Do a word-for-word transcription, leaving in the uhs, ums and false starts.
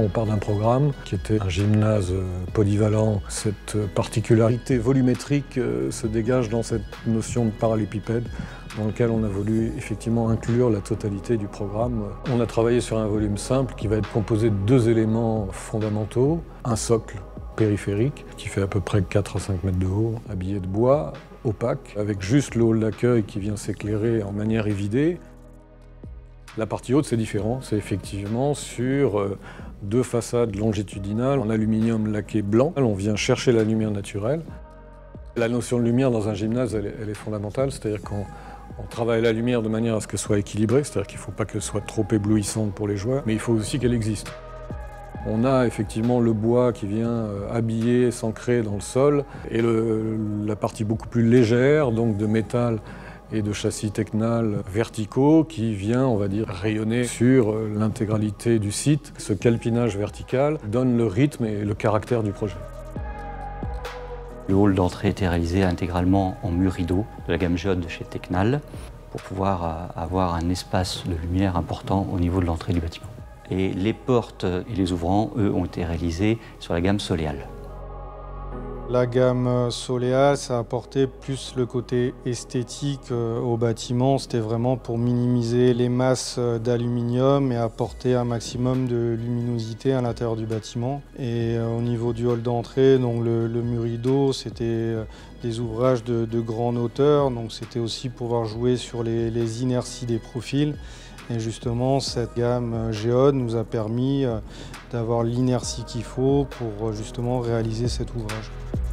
on part d'un programme qui était un gymnase polyvalent. Cette particularité volumétrique se dégage dans cette notion de parallépipède, dans lequel on a voulu effectivement inclure la totalité du programme. On a travaillé sur un volume simple qui va être composé de deux éléments fondamentaux. Un socle périphérique qui fait à peu près quatre à cinq mètres de haut, habillé de bois, opaque, avec juste le hall d'accueil qui vient s'éclairer en manière évidée. La partie haute, c'est différent, c'est effectivement sur deux façades longitudinales en aluminium laqué blanc. On vient chercher la lumière naturelle. La notion de lumière dans un gymnase, elle est, elle est fondamentale, c'est-à-dire qu'on on travaille la lumière de manière à ce qu'elle soit équilibrée, c'est-à-dire qu'il ne faut pas qu'elle soit trop éblouissante pour les joueurs, mais il faut aussi qu'elle existe. On a effectivement le bois qui vient habiller, s'ancrer dans le sol, et le, la partie beaucoup plus légère, donc de métal et de châssis Tecnal verticaux qui vient, on va dire, rayonner sur l'intégralité du site. Ce calpinage vertical donne le rythme et le caractère du projet. Le hall d'entrée était réalisé intégralement en mur rideau de la gamme Géode de chez Tecnal pour pouvoir avoir un espace de lumière important au niveau de l'entrée du bâtiment. Et les portes et les ouvrants, eux, ont été réalisés sur la gamme Soleal. La gamme Soleal, ça a apporté plus le côté esthétique au bâtiment. C'était vraiment pour minimiser les masses d'aluminium et apporter un maximum de luminosité à l'intérieur du bâtiment. Et au niveau du hall d'entrée, donc le, le mur rideau, c'était des ouvrages de, de grande hauteur. Donc c'était aussi pouvoir jouer sur les, les inerties des profils. Et justement, cette gamme Géode nous a permis d'avoir l'inertie qu'il faut pour justement réaliser cet ouvrage.